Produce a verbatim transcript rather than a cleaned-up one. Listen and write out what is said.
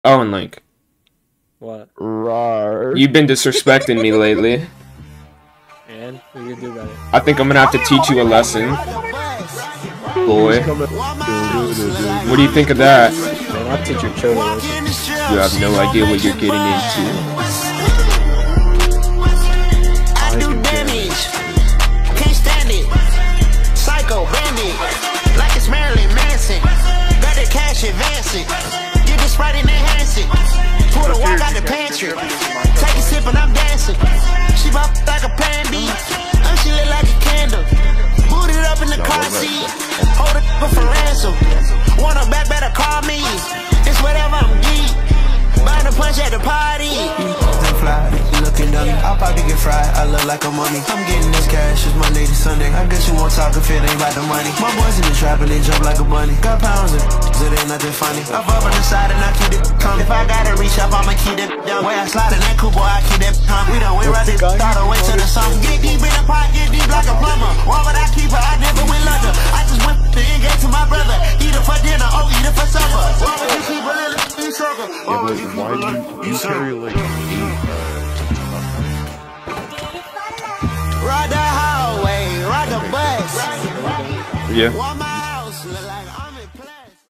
Oh, and like, What? Rawr. You've been disrespecting me lately. And what are you gonna do about it? I think I'm gonna have to teach you a lesson, boy. What do you think of that? Man, I'll teach your children a lesson. You have no idea what you're getting into. I do damage. Can't stand it. Psycho bandit. Like it's Marilyn Manson. Got the cash advancing. Get the Sprite and enhance it. Pull the walk out the pantry. Take a sip and I'm dancing. She bop like a pan B. And she lit like a candle. Boot it up in the car seat. Hold it up for ransom. Want her back, better call me. It's whatever I'm geek. Buying a punch at the party. Fly, looking dummy. I'll probably get fried. I look like a mummy. I'm getting this cash. It's Monday to Sunday. I guess you won't talk if it ain't about the money. My boys in the trap and they jump like a bunny. Got pounds in it ain't nothing funny. I bump on the side and I keep it coming. If I gotta reach up, I'ma keep it down. Way I slide in that coupe, boy, I keep that coming. We done went right this start away to the sun. Get deep in the pot, get deep like a plumber. Why would I keep her? I never went London. I just went to In Game to my brother. Eat her for dinner, oh, eat her for supper. Why would you keep her in the sugar? Yeah, but why do you, you carry like eight, uh, Ride the highway, ride the bus. Yeah. Why my